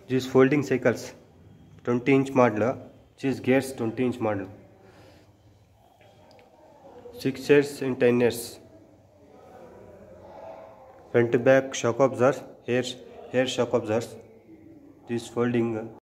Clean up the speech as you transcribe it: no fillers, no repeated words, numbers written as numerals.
These folding cycles, 20-inch model. These gears, 20-inch model. 6 chairs and 10 years. Front to back shock absorbers, air shock absorbers. This folding